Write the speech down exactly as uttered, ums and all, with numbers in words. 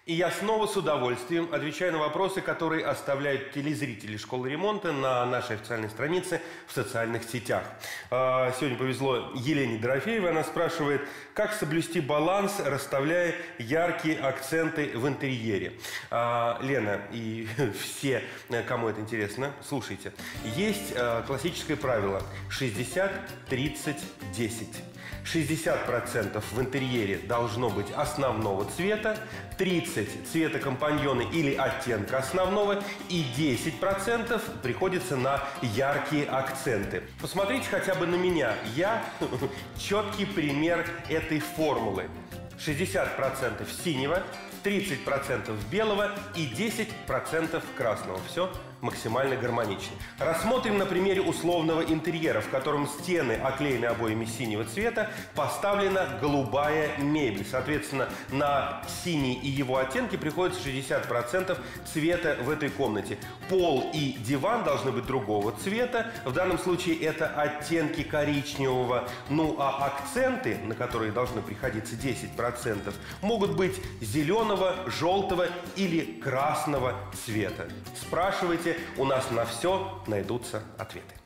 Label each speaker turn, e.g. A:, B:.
A: И я снова с удовольствием отвечаю на вопросы, которые оставляют телезрители школы ремонта на нашей официальной странице в социальных сетях. Сегодня повезло Елене Дорофеевой. Она спрашивает, как соблюсти баланс, расставляя яркие акценты в интерьере. Лена и все, кому это интересно, слушайте. Есть классическое правило шестьдесят тридцать десять. шестьдесят процентов в интерьере должно быть основного цвета, тридцать процентов цвета компаньона или оттенка основного и десять процентов приходится на яркие акценты. Посмотрите хотя бы на меня. Я четкий пример этой формулы. шестьдесят процентов синего, тридцать процентов белого и десять процентов красного. Все максимально гармонично. Рассмотрим на примере условного интерьера, в котором стены оклеены обоями синего цвета, поставлена голубая мебель. Соответственно, на синий и его оттенки приходится шестьдесят процентов цвета в этой комнате. Пол и диван должны быть другого цвета. В данном случае это оттенки коричневого. Ну а акценты, на которые должны приходиться десять процентов, могут быть зеленого, желтого или красного цвета. Спрашивайте, у нас на все найдутся ответы.